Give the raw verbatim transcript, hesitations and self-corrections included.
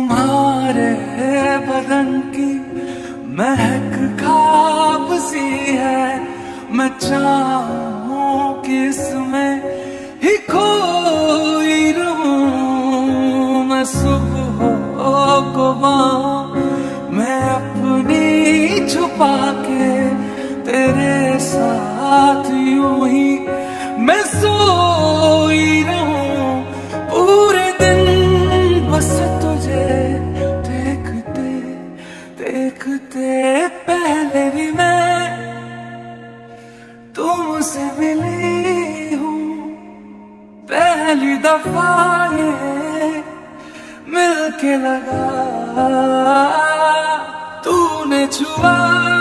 तुम्हारे बदन की महक खाब सी है, मैं चाहूं कि इसमें ही खोई रहूं। मैं सुबह को बाहों मैं अपनी छुपा के तेरे साथ यूं ही मैं सोई रहूं। पूरे दिन बस तुझे देखते देखते पहले भी मैं तुमसे मिली हूँ। पहली दफा ये मिलके लगा, तूने छुआ